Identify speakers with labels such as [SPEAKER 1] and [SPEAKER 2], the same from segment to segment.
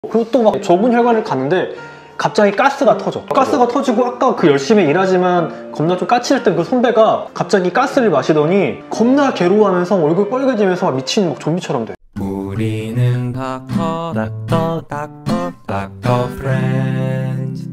[SPEAKER 1] 그리고 또 막 좁은 혈관을 갔는데 갑자기 가스가 터져. 가스가 터지고 아까 그 열심히 일하지만 겁나 좀 까칠했던 그 선배가 갑자기 가스를 마시더니 겁나 괴로워하면서 얼굴 빨개지면서 막 미친 막 좀비처럼 돼.
[SPEAKER 2] 우리는 닥터 프렌즈.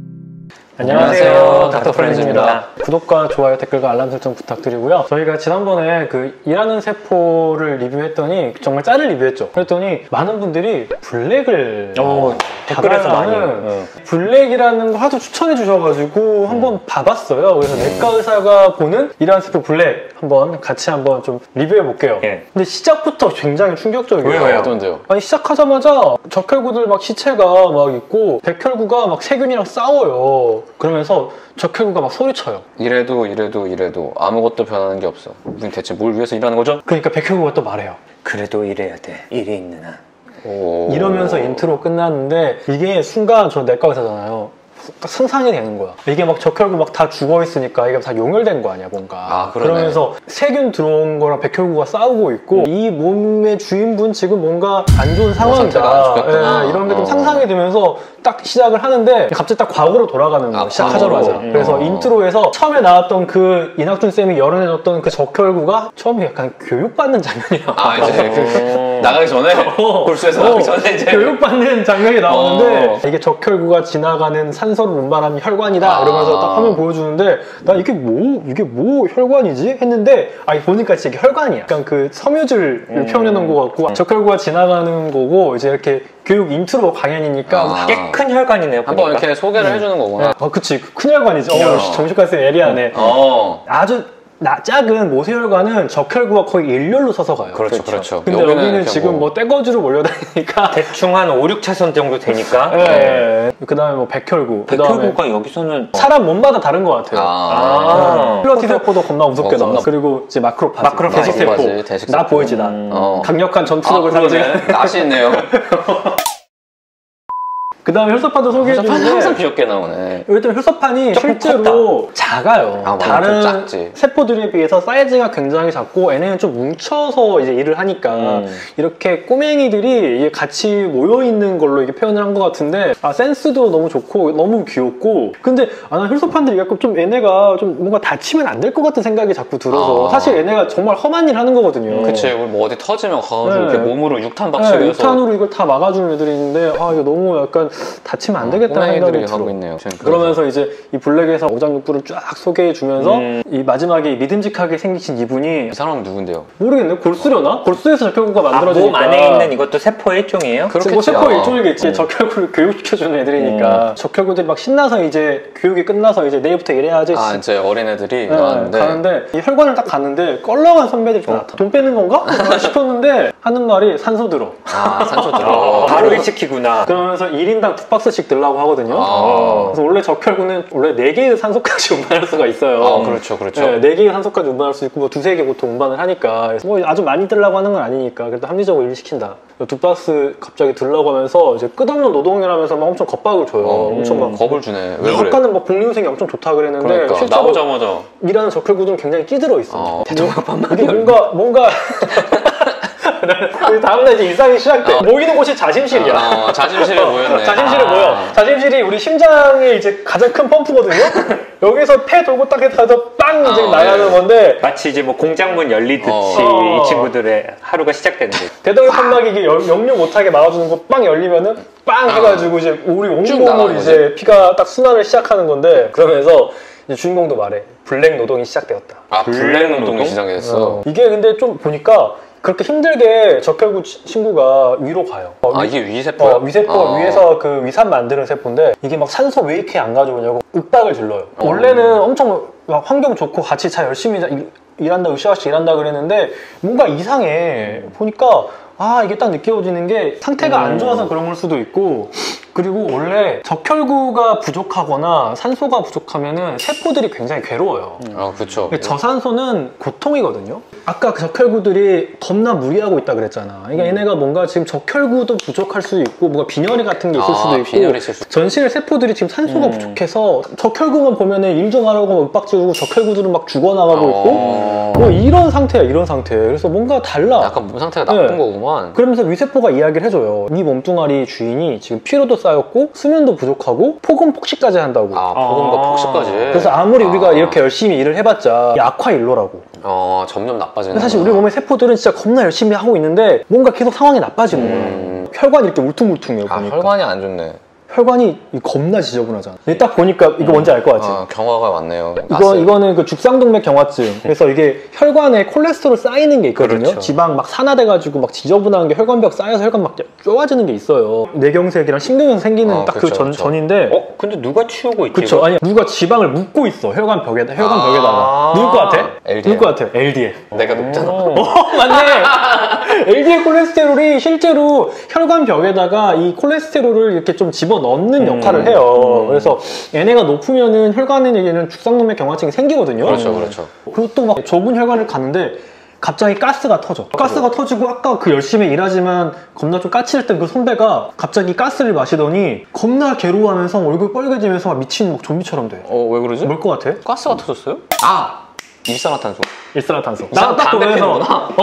[SPEAKER 1] 안녕하세요, 닥터 프렌즈입니다. 구독과 좋아요, 댓글과 알람 설정 부탁드리고요. 저희가 지난번에 그 일하는 세포를 리뷰했더니 정말 짤을 리뷰했죠. 그랬더니 많은 분들이 블랙을
[SPEAKER 3] 댓글에서 많이
[SPEAKER 1] 블랙이라는 거 하도 추천해 주셔가지고 한번 봐봤어요. 그래서 내과 의사가 보는 일하는 세포 블랙 같이 한번 좀 리뷰해 볼게요. 근데 시작부터 굉장히 충격적이에요.
[SPEAKER 3] 왜요? 어떤데요?
[SPEAKER 1] 아니 시작하자마자 적혈구들 막 시체가 막 있고 백혈구가 막 세균이랑 싸워요. 그러면서 적혈구가 막 소리쳐요.
[SPEAKER 3] 이래도 아무것도 변하는 게 없어. 우린 대체 뭘 위해서 일하는 거죠?
[SPEAKER 1] 그러니까 백혈구가 또 말해요.
[SPEAKER 2] 그래도 일해야 돼. 일이 있는 한.
[SPEAKER 1] 이러면서 인트로 끝났는데 이게 순간 저 내과 의사잖아요. 딱 상상이 되는 거야. 이게 막 적혈구 막 다 죽어 있으니까 이게 다 용혈된 거 아니야 뭔가. 그러면서 세균 들어온 거랑 백혈구가 싸우고 있고 이 몸의 주인분 지금 뭔가 안 좋은 상황이다. 이런 게 좀 상상이 되면서 딱 시작을 하는데 갑자기 딱 과거로 돌아가는 거야. 시작하자마자. 그래서 인트로에서 처음에 나왔던 그 이낙준 쌤이 열어내줬던 그 적혈구가 처음에 약간 교육받는 장면이야.
[SPEAKER 3] 이제 나가기 전에? 골수에서 나가기 전에 이제
[SPEAKER 1] 교육받는 장면이 나오는데 이게 적혈구가 지나가는 산소를 운반하는 혈관이다 이러면서 딱 화면 보여주는데 나 이게 뭐 혈관이지? 했는데 보니까 진짜 이게 혈관이야. 약간 그 섬유질을 표현해 놓은 것 같고 적혈구가 지나가는 거고 이제 이렇게 교육 인트로 강연이니까
[SPEAKER 2] 꽤 큰 혈관이네요.
[SPEAKER 3] 한번 이렇게 소개를 해주는 거구나.
[SPEAKER 1] 그치 큰 혈관이지. 정신과쌤 예리하네. 아주 작은 모세혈관은 적혈구가 거의 일렬로 서서 가요.
[SPEAKER 3] 그렇죠.
[SPEAKER 1] 근데 여기는 지금 뭐 떼거지로 몰려다니니까
[SPEAKER 2] 대충 한 5, 6차선 정도 되니까.
[SPEAKER 1] 그 다음에 뭐 백혈구.
[SPEAKER 2] 백혈구가 여기서는
[SPEAKER 1] 사람 몸마다 다른 것 같아요. 플러티 세포도 겁나 무섭게 나와. 그리고 이제 마크로파지. 대식세포. 나 보이지 나. 강력한 전투력을 상징하는.
[SPEAKER 3] 낯이 있네요.
[SPEAKER 1] 그 다음에 혈소판도 소개해주는데
[SPEAKER 3] 항상 귀엽게 나오네.
[SPEAKER 1] 일단 혈소판이 실제로 작아요. 다른 세포들에 비해서 사이즈가 굉장히 작고 얘네는 좀 뭉쳐서 이제 일을 하니까 이렇게 꼬맹이들이 같이 모여있는 걸로 이게 표현을 한 것 같은데 센스도 너무 좋고 너무 귀엽고 근데 나 혈소판들이 약간 좀 얘네가 좀 뭔가 다치면 안 될 것 같은 생각이 자꾸 들어서 사실 얘네가 정말 험한 일 하는 거거든요.
[SPEAKER 3] 그치. 우리 뭐 어디 터지면 가가지고 이렇게 몸으로 육탄 박치고 해서
[SPEAKER 1] 육탄으로 이걸 다 막아주는 애들이 있는데 이거 너무 약간 다치면 안 되겠다는 생각이 들어.
[SPEAKER 3] 하고 있네요.
[SPEAKER 1] 그러면서 이제 이 블랙에서 오장육부를 쫙 소개해주면서 이 마지막에 믿음직하게 생기신 이분이
[SPEAKER 3] 이 사람은 누군데요?
[SPEAKER 1] 모르겠네. 골수려나? 골수에서 적혈구가 만들어지니까
[SPEAKER 2] 몸 안에 있는 이것도 세포의 일종이에요?
[SPEAKER 1] 그렇겠지. 뭐 세포의 일종이겠지. 적혈구를 교육시켜주는 애들이니까 적혈구들이 막 신나서 이제 교육이 끝나서 이제 내일부터 일해야지.
[SPEAKER 3] 이제 어린애들이
[SPEAKER 1] 가는데 이 혈관을 딱 갔는데 껄렁한 선배들이 좀 나타. 돈 빼는 건가? 싶었는데 하는 말이 산소 들어.
[SPEAKER 3] 산소 들어.
[SPEAKER 2] 바로 일시키구나.
[SPEAKER 1] 그러면서 1인당 2박스씩 들라고 하거든요. 그래서 원래 적혈구는 원래 4개의 산소까지 운반할 수가 있어요.
[SPEAKER 3] 그렇죠.
[SPEAKER 1] 네, 4개의 산소까지 운반할 수 있고 뭐 2-3개 보통 운반을 하니까 그래서 뭐 아주 많이 들라고 하는 건 아니니까 그래도 합리적으로 일시킨다. 2박스 갑자기 들라고 하면서 이제 끝없는 노동을 하면서 막 엄청 겁박을 줘요. 엄청 막
[SPEAKER 3] 겁을 주네. 왜 그래?
[SPEAKER 1] 아까는 막 복리후생이 엄청 좋다 그랬는데 실제로
[SPEAKER 3] 나오자마자
[SPEAKER 1] 일하는 적혈구들은 굉장히 찌들어 있어.
[SPEAKER 3] 대통령판만
[SPEAKER 1] 이게 뭔가 다음날 이제 일상이 시작돼. 모이는 곳이 자심실이야.
[SPEAKER 3] 자심실에 모였네.
[SPEAKER 1] 자심실에 모여. 자심실이 우리 심장의 이제 가장 큰 펌프거든요. 여기서 폐 돌고 딱 해서 빵 이제 나야 하는 건데
[SPEAKER 2] 마치 이제 뭐 공장문 열리듯이 이 친구들의 하루가 시작되는 거지.
[SPEAKER 1] 대동의 판막이 이게 역류 못하게 막아주는 거 빵 열리면은 빵 해가지고 이제 우리 온몸을 이제 피가 딱 순환을 시작하는 건데 그러면서 이제 주인공도 말해. 블랙 노동이 시작되었다.
[SPEAKER 3] 블랙 노동이 시작됐어.
[SPEAKER 1] 이게 근데 좀 보니까 그렇게 힘들게 적혈구 친구가 위로 가요.
[SPEAKER 3] 이게 위세포야?
[SPEAKER 1] 위세포가 위에서 그 위산 만드는 세포인데 이게 막 산소 왜 이렇게 안 가져오냐고 윽박을 질러요. 원래는 엄청 막 환경 좋고 같이 잘 열심히 일한다 으쌰으쌰 일한다 그랬는데 뭔가 이상해. 보니까 이게 딱 느껴지는 게 상태가 안 좋아서 그런 걸 수도 있고 그리고 원래 적혈구가 부족하거나 산소가 부족하면은 세포들이 굉장히 괴로워요.
[SPEAKER 3] 아, 그쵸.
[SPEAKER 1] 저산소는 고통이거든요. 아까 그 적혈구들이 겁나 무리하고 있다 그랬잖아. 그러니까 얘네가 뭔가 지금 적혈구도 부족할 수도 있고 뭔가 빈혈이 같은 게 있을 수도 있고
[SPEAKER 3] 빈혈이 있을 수도
[SPEAKER 1] 전신의 세포들이 지금 산소가 부족해서 적혈구만 보면은 일 좀 하라고 윽박지르고 적혈구들은 막 죽어나가고 있고 뭐 이런 상태야, 이런 상태. 그래서 뭔가 달라.
[SPEAKER 3] 약간 몸 상태가 나쁜 거구만.
[SPEAKER 1] 그러면서 위세포가 이야기를 해줘요. 이 몸뚱아리 주인이 지금 피로도 쌓였고 수면도 부족하고 폭음 폭식까지 한다고.
[SPEAKER 3] 폭음과 폭식까지.
[SPEAKER 1] 그래서 아무리 우리가 이렇게 열심히 일을 해봤자 악화일로라고.
[SPEAKER 3] 점점 나빠지는.
[SPEAKER 1] 사실 우리 몸의 세포들은 진짜 겁나 열심히 하고 있는데 뭔가 계속 상황이 나빠지는 거예요. 혈관이 이렇게 울퉁불퉁해요. 보니까.
[SPEAKER 3] 혈관이 안 좋네.
[SPEAKER 1] 혈관이 겁나 지저분하잖아. 딱 보니까 이거 뭔지 알 것 같지?
[SPEAKER 3] 경화가 많네요.
[SPEAKER 1] 이거는 그 죽상동맥 경화증. 그래서 이게 혈관에 콜레스테롤 쌓이는 게 있거든요.
[SPEAKER 2] 그렇죠.
[SPEAKER 1] 지방 막 산화돼가지고 막 지저분한 게 혈관벽 쌓여서 혈관 막 좁아지는 게 있어요. 뇌경색이랑 신경에서 생기는 딱 그 전인데.
[SPEAKER 2] 근데 누가 치우고 있지?
[SPEAKER 1] 그쵸. 아니, 누가 지방을 묶고 있어. 혈관 벽에다가. 누굴 것 같아?
[SPEAKER 3] LDL.
[SPEAKER 1] 누굴 것 같아? LDL.
[SPEAKER 3] 내가 높잖아.
[SPEAKER 1] 맞네. LDL 콜레스테롤이 실제로 혈관 벽에다가 이 콜레스테롤을 이렇게 좀 집어 넣는 역할을 해요. 그래서 얘네가 높으면은 혈관에는 죽상동맥 경화증이 생기거든요.
[SPEAKER 3] 그렇죠.
[SPEAKER 1] 그리고 또 막 좁은 혈관을 가는데 갑자기 가스가 터져. 가스가 터지고 아까 그 열심히 일하지만 겁나 좀 까칠했던 그 선배가 갑자기 가스를 마시더니 겁나 괴로워하면서 얼굴 빨개지면서 막 미친 막 좀비처럼 돼.
[SPEAKER 3] 왜 그러지?
[SPEAKER 1] 뭘 것 같아?
[SPEAKER 3] 가스가 터졌어요? 일산화탄소.
[SPEAKER 1] 일산화탄소.
[SPEAKER 3] 나 딱 보면서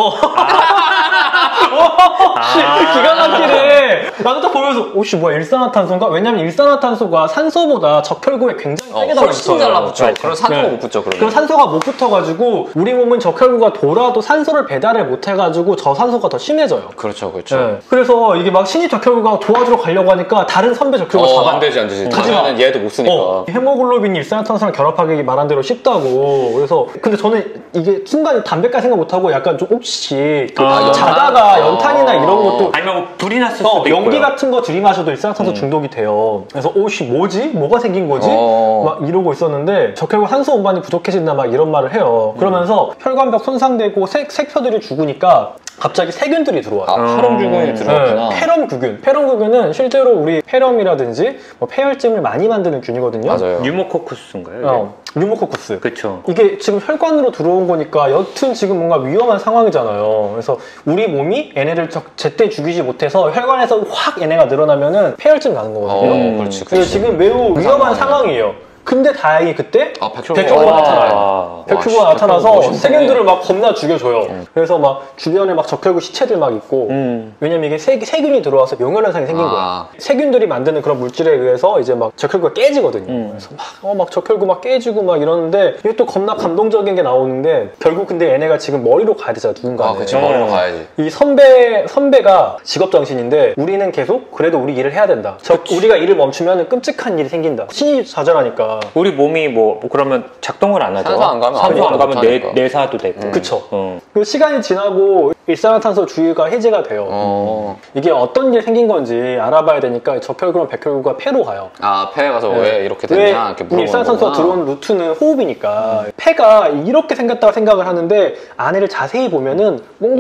[SPEAKER 1] 기가 막히네. 나도 딱 보면서 오씨 뭐야 일산화탄소인가? 왜냐면 일산화탄소가 산소보다 적혈구에 굉장히 세게
[SPEAKER 3] 훨씬 달라붙죠. 그럼 산소가
[SPEAKER 1] 네.
[SPEAKER 3] 못 붙죠.
[SPEAKER 1] 그럼 산소가 못 붙어가지고 우리 몸은 적혈구가 돌아도 산소를 배달을 못해가지고 저산소가 더 심해져요.
[SPEAKER 3] 그렇죠.
[SPEAKER 1] 네. 그래서 이게 막 신입 적혈구가 도와주러 가려고 하니까 다른 선배 적혈구가 잡아.
[SPEAKER 3] 안 되지. 가지면은 얘도 못 쓰니까.
[SPEAKER 1] 헤모글로빈이 일산화탄소랑 결합하기 말한 대로 쉽다고. 그래서 근데 저는 이게 순간 담배까지 생각 못하고 약간 좀 혹시 자다가 연탄이나 이런 것도
[SPEAKER 2] 아니면 뭐 불이 났을 수도 있고요.
[SPEAKER 1] 연기 같은 거 들이마셔도 일산화탄소 중독이 돼요. 그래서 오씨 뭐지? 뭐가 생긴 거지? 막 이러고 있었는데 적혈구 산소 운반이 부족해진다 막 이런 말을 해요. 그러면서 혈관벽 손상되고 색소들이 죽으니까 갑자기 세균들이 들어와요.
[SPEAKER 3] 폐렴균이 들어왔구나.
[SPEAKER 1] 폐렴균. 폐렴균은 실제로 우리 폐렴이라든지 뭐 폐혈증을 많이 만드는 균이거든요.
[SPEAKER 3] 맞아요.
[SPEAKER 2] 뉴모코쿠스인가요?
[SPEAKER 1] 뉴모코쿠스.
[SPEAKER 2] 그렇죠.
[SPEAKER 1] 이게 지금 혈관으로 들어온 거니까 여튼 지금 뭔가 위험한 상황이잖아요. 그래서 우리 몸이 얘네를 제때 죽이지 못해서 혈관에서 확 얘네가 늘어나면은 폐혈증 가는 거거든요. 그래서 지금 매우 위험한 상황이에요. 근데 다행히 그때 백혈구가 나타나요. 백혈구가 나타나서 세균들을 막 겁나 죽여줘요. 그래서 막 주변에 막 적혈구 시체들 막 있고 왜냐면 이게 세균이 들어와서 용혈 현상이 생긴 거야. 세균들이 만드는 그런 물질에 의해서 이제 막 적혈구가 깨지거든요. 그래서 막 적혈구 막 깨지고 막 이러는데 이게 또 겁나 감동적인 게 나오는데 결국 근데 얘네가 지금 머리로 가야 되잖아, 누군가는.
[SPEAKER 3] 그치, 머리로 가야지.
[SPEAKER 1] 이 선배가 직업정신인데 우리는 계속 그래도 우리 일을 해야 된다. 우리가 일을 멈추면 끔찍한 일이 생긴다. 신이 좌절하니까.
[SPEAKER 2] 우리 몸이 그러면 작동을 안 하죠.
[SPEAKER 3] 산소 안 가면
[SPEAKER 2] 뇌사도 되고.
[SPEAKER 1] 그쵸. 그리고 시간이 지나고 일산화탄소 주의가 해제가 돼요. 이게 어떤 일이 생긴 건지 알아봐야 되니까 적혈구랑 백혈구가 폐로 가요.
[SPEAKER 3] 폐에 가서 왜 이렇게 됐냐 이렇게 물어보는
[SPEAKER 1] 일산화탄소가 들어온 루트는 호흡이니까 폐가 이렇게 생겼다고 생각을 하는데 안에를 자세히 보면은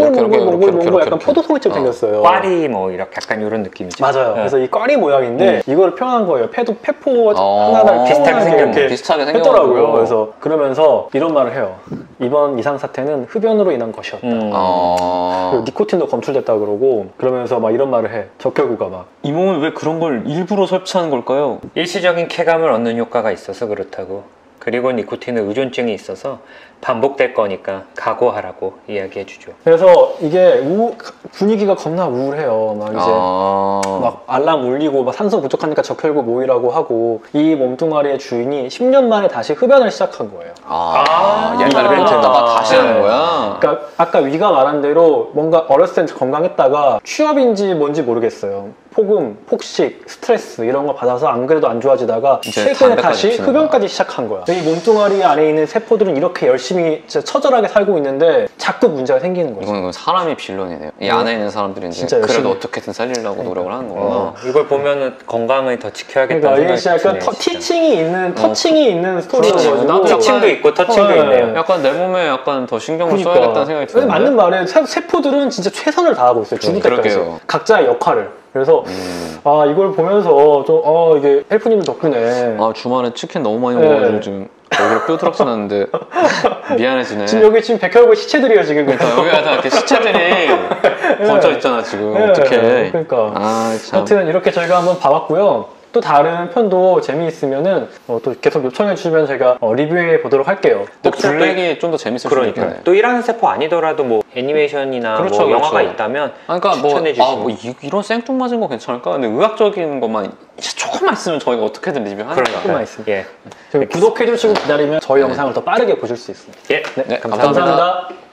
[SPEAKER 1] 몽골 약간 포도송이처럼 생겼어요.
[SPEAKER 2] 꽈리 뭐 이렇게 약간 이런 느낌이죠.
[SPEAKER 1] 맞아요. 그래서 이 꽈리 모양인데 이걸 표현한 거예요. 폐포 하나를
[SPEAKER 2] 비슷하게
[SPEAKER 1] 생겼더라고요. 그래서 그러면서 이런 말을 해요. 이번 이상 사태는 흡연으로 인한 것이었다. 그리고 니코틴도 검출됐다 그러고 그러면서 막 이런 말을 해. 적혈구가 막
[SPEAKER 4] 이 몸은 왜 그런 걸 일부러 섭취하는 걸까요?
[SPEAKER 2] 일시적인 쾌감을 얻는 효과가 있어서 그렇다고. 그리고 니코틴은 의존증이 있어서 반복될 거니까 각오하라고 이야기해주죠.
[SPEAKER 1] 그래서 이게 분위기가 겁나 우울해요. 막 이제 막 알람 울리고 막 산소 부족하니까 적혈구 모이라고 하고 이 몸뚱아리의 주인이 10년 만에 다시 흡연을 시작한 거예요.
[SPEAKER 3] 옛날에 멘트다가 다시 하는 거야?
[SPEAKER 1] 그러니까 아까 위가 말한 대로 뭔가 어렸을 때 건강했다가 취업인지 뭔지 모르겠어요. 폭음, 폭식, 스트레스 이런 거 받아서 안 그래도 안 좋아지다가 최근에 다시 흡연까지 시작한 거야. 이 몸뚱아리 안에 있는 세포들은 이렇게 열심히 진짜 처절하게 살고 있는데 자꾸 문제가 생기는 거지.
[SPEAKER 3] 이건 사람이 빌런이네요. 이 안에 있는 사람들이 이제 그래도 어떻게든 살리려고 노력을 하는 거구나.
[SPEAKER 2] 이걸 보면은 건강을 더 지켜야겠다는
[SPEAKER 1] 그러니까
[SPEAKER 2] 생각이
[SPEAKER 1] 약간 터칭이 있는 스토리여가지고
[SPEAKER 2] 티칭도 있고 터칭도 있네요.
[SPEAKER 3] 약간 내 몸에 약간 더 신경을 써야겠다는 생각이 드는데
[SPEAKER 1] 맞는 말에 세포들은 진짜 최선을 다하고 있어요. 죽을 때까지. 각자의 역할을. 그래서 아 이걸 보면서 좀 이게 헬프님들 덕분에
[SPEAKER 3] 아 주말에 치킨 너무 많이
[SPEAKER 1] 네.
[SPEAKER 3] 먹어가지고 지금 여기로 뼈드락지 났는데 미안해지네.
[SPEAKER 1] 지금 여기 지금 백혈구 시체들이에요 지금.
[SPEAKER 3] 그러니까 여기가 다 이렇게 시체들이 번져 있잖아 지금. 어떡해.
[SPEAKER 1] 그러니까
[SPEAKER 3] 아 참.
[SPEAKER 1] 하여튼 이렇게 저희가 한번 봐봤고요. 또 다른 편도 재미있으면은 또 계속 요청해 주시면 제가 리뷰해 보도록 할게요.
[SPEAKER 3] 근데 블랙이 좀 더 재밌을 수도 있겠네.
[SPEAKER 2] 또 일하는 세포 아니더라도 뭐 애니메이션이나
[SPEAKER 3] 그렇죠,
[SPEAKER 2] 뭐
[SPEAKER 3] 그렇죠.
[SPEAKER 2] 영화가 있다면
[SPEAKER 3] 그러니까
[SPEAKER 2] 추천해 주시면
[SPEAKER 3] 이런 생뚱맞은 거 괜찮을까? 근데 의학적인 것만 조금만 있으면 저희가 어떻게든 리뷰하니까.
[SPEAKER 1] 조금만 있으면.
[SPEAKER 2] 예.
[SPEAKER 1] 구독해 주시고 기다리면 저희 영상을 더 빠르게 보실 수 있습니다.
[SPEAKER 2] 예.
[SPEAKER 1] 네,
[SPEAKER 3] 감사합니다.
[SPEAKER 1] 감사합니다.